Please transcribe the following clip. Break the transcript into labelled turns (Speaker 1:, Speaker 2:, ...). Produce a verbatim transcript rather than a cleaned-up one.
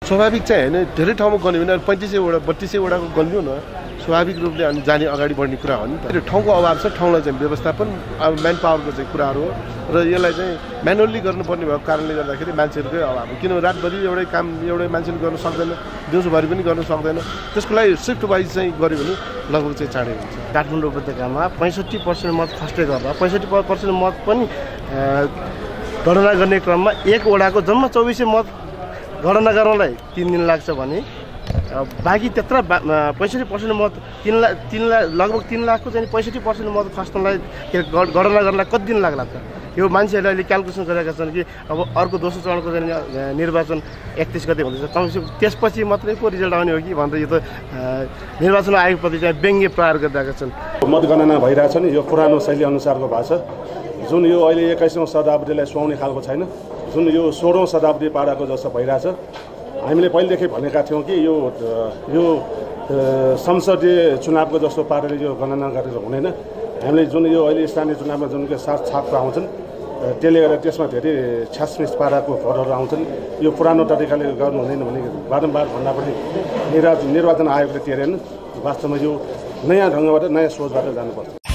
Speaker 1: स्वाभाविक चाहिँ हैन धेरै ठाउँमा गर्ने भने पैंतिसै वटा बत्तीसै वटाको गन्दियो न स्वाभाविक रूपले अनि जाने अगाडि बढ्ने कुरा हो नि त ठाउँको अभाव छ ठाउँलाई चाहिँ व्यवस्थापन अब म्यान पावरको चाहिँ कुराहरू हो र यसलाई चाहिँ म्यानुअली गर्नुपर्ने भएको कारणले गर्दाखेरि मान्छेहरूकै अभाव हो किनभने रातभरि एउटै काम एउटै मान्छेले गर्न सक्दैन दिउँसोभरि पनि गर्न सक्दैन त्यसको लागि सिफ्ट वाइज चाहिँ गर्यो भने लगभग चाहिँ चाँडै हुन्छ
Speaker 2: काठमाडौँ उपत्यकामा पैँसठी पर्सेन्ट मत खस्दै गर्दा पैँसठी पर्सेन्ट मत पनि गणना गर्ने क्रममा एक वडाको जम्मा चौबिसै मत गणना गर्नलाई तीन दिन लाग्छ भने बाँकी त्यत्र पैँसठी पर्सेन्ट मत तीन लाख तीन लाख लगभग तीन लाखको चाहिँ पैँसठी पर्सेन्ट मत खस्नलाई गणना गर्नलाई कति दिन लाग्ला त यो मान्छेहरूले अहिले क्यालकुलेसन गरेका छन् कि अब अर्को दोस्रो चरणको चाहिँ निर्वाचन एकतिस गते हुँदैछ कमसेकम त्यसपछि मात्रै पो रिजल्ट आउने हो कि भनेर यो त निर्वाचन आयोगप्रति चाहिँ व्यङ्ग्य प्रहार गरिरहेका छन्
Speaker 3: मतगणना भइरहेछ नि यो पुरानो शैली अनुसारको भएको छ जुन यो अहिले एक्काइसौँ शताब्दीलाई सुहाउने खालको छैन जुन यो सोह्रौँ शताब्दी पाडाको जस्तो भइरहेछ हामीले पहिलेदेखि भनेका थियौँ कि यो यो संसदीय चुनावको जस्तो पाराले यो गणना गरेर हुँदैन हामीले जुन यो अहिले स्थानीय चुनावमा जुन सात छापको आउँछन् त्यसले गर्दा त्यसमा धेरै छ्यासमिस पाराको भरहरू आउँछन् यो पुरानो तरिकाले गर्नु हुँदैन भने बारम्बार भन्दा पनि निर्वाचन निर्वाचन आयोगले तेरेन वास्तवमा यो नयाँ ढङ्गबाट नयाँ सोचबाट जानुपर्छ।